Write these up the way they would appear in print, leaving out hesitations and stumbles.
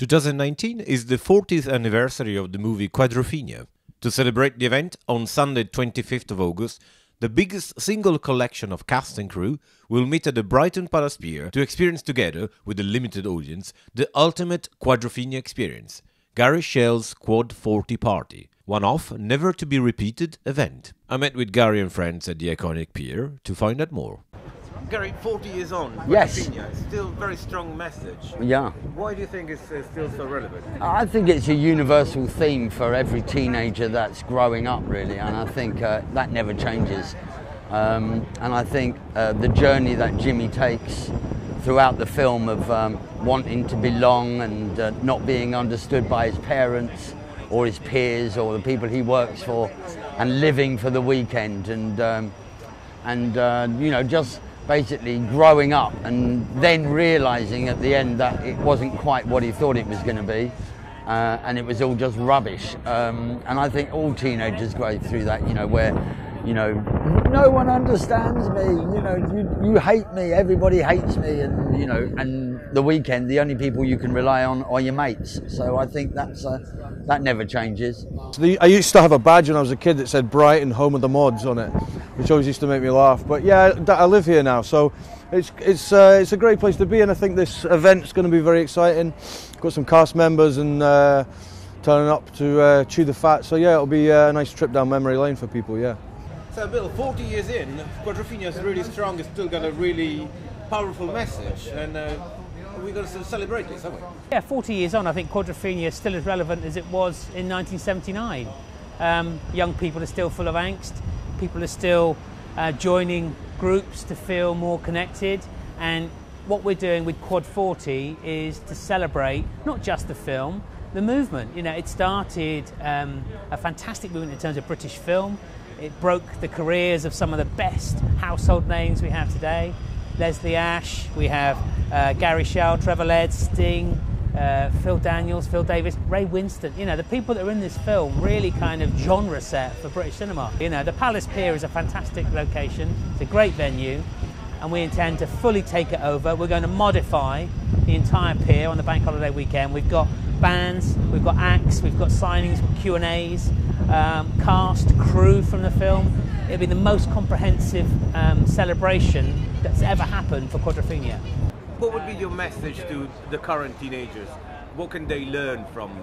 2019 is the 40th anniversary of the movie Quadrophenia. To celebrate the event, on Sunday 25th of August, the biggest single collection of cast and crew will meet at the Brighton Palace Pier to experience together, with a limited audience, the ultimate Quadrophenia experience, Gary Shail's Quad 40 Party, one-off, never-to-be-repeated event. I met with Gary and friends at the iconic pier to find out more. Gary, 40 years on, yes, Quadrophenia, still a very strong message. Yeah. Why do you think it's still so relevant? I think it's a universal theme for every teenager that's growing up, really, and I think that never changes. And I think the journey that Jimmy takes throughout the film of wanting to belong and not being understood by his parents or his peers or the people he works for, and living for the weekend, and you know, just basically growing up and then realising at the end that it wasn't quite what he thought it was going to be, and it was all just rubbish. And I think all teenagers go through that, you know, where, you know, no one understands me, you know, you hate me, everybody hates me, and, you know, and the weekend, the only people you can rely on are your mates. So I think that's that never changes. I used to have a badge when I was a kid that said Brighton, home of the mods on it, which always used to make me laugh. But yeah, I live here now, so it's a great place to be, and I think this event's going to be very exciting. Got some cast members and turning up to chew the fat, so yeah, it'll be a nice trip down memory lane for people, yeah. So Bill, 40 years in, Quadrophenia is really strong, it's still got a really powerful message, and we're going to celebrate this, haven't we? Yeah, 40 years on, I think Quadrophenia is still as relevant as it was in 1979. Young people are still full of angst, people are still joining groups to feel more connected, and what we're doing with Quad 40 is to celebrate not just the film, the movement. You know, it started a fantastic movement in terms of British film. It broke the careers of some of the best household names we have today. Leslie Ash, we have Gary Shail, Trevor Laird, Sting, Phil Daniels, Phil Davis, Ray Winston. You know, the people that are in this film really kind of genre set for British cinema. You know, the Palace Pier is a fantastic location, it's a great venue, and we intend to fully take it over. We're going to modify the entire pier on the bank holiday weekend. We've got bands, we've got acts, we've got signings, Q&As, cast, crew from the film. It'll be the most comprehensive celebration that's ever happened for Quadrophenia. What would be your message to the current teenagers? What can they learn from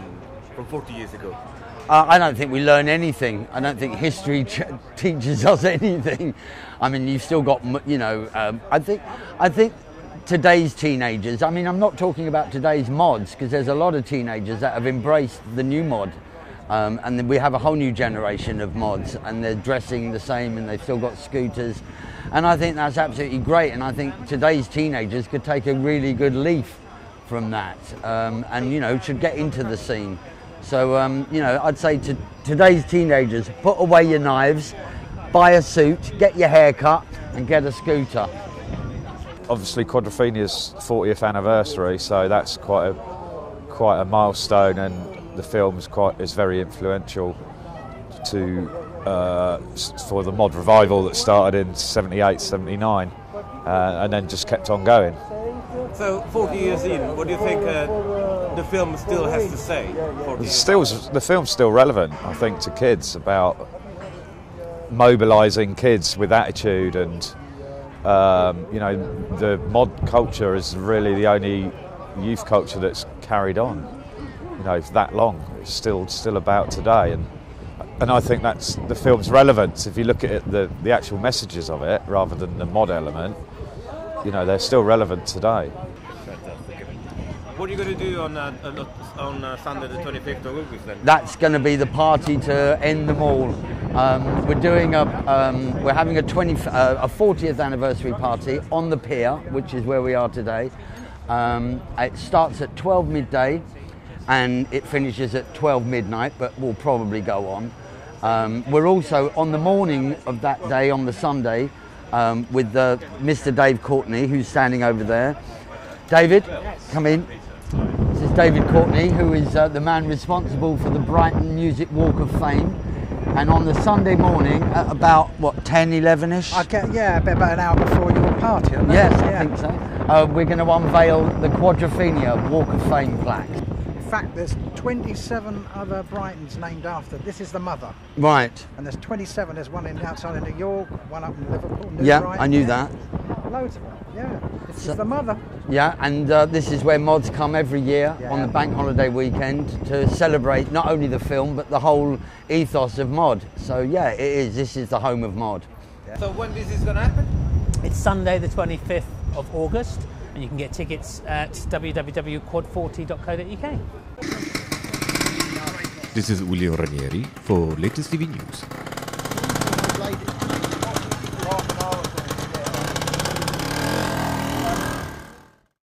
40 years ago? I don't think we learn anything. I don't think history teaches us anything. I mean, you've still got, you know, I think today's teenagers, I mean, I'm not talking about today's mods, because there's a lot of teenagers that have embraced the new mod. And then we have a whole new generation of mods, and they're dressing the same, and they've still got scooters. And I think that's absolutely great, and I think today's teenagers could take a really good leaf from that, and, you know, should get into the scene. So, you know, I'd say to today's teenagers, put away your knives, buy a suit, get your hair cut, and get a scooter. Obviously, Quadrophenia's 40th anniversary, so that's quite a milestone, and the film is very influential for the mod revival that started in 78, 79, and then just kept on going. So 40 years in, what do you think the film still has to say? The film's still relevant, I think, to kids, about mobilising kids with attitude, and you know, the mod culture is really the only youth culture that's carried on, you know, for that long. It's still about today, and I think that's the film's relevance. If you look at it, the actual messages of it, rather than the mod element, you know, they're still relevant today. Fantastic. What are you going to do on Sunday the 25th of August then? That's going to be the party to end them all. We're having a 40th anniversary party on the pier, which is where we are today. It starts at 12 midday and it finishes at 12 midnight, but will probably go on. We're also on the morning of that day, on the Sunday, with Mr. Dave Courtney, who's standing over there. David, come in. This is David Courtney, who is the man responsible for the Brighton Music Walk of Fame. And on the Sunday morning, at about, what, 10, 11-ish? Yeah, about an hour before your party, aren't they? Yes, I think so. we're going to unveil the Quadrophenia Walk of Fame plaque. In fact, there's 27 other Brightons named after. This is the mother. Right. And there's 27. There's one outside of New York, one up in Liverpool. Yeah, Brighton, I knew that. Loads of them. Yeah. This is the mother. Yeah, and this is where mods come every year on the bank holiday weekend to celebrate not only the film but the whole ethos of mod. So yeah, it is. This is the home of mod. Yeah. So when this is going to happen? It's Sunday the 25th of August, and you can get tickets at www.quad40.co.uk. This is William Ranieri for latest TV news.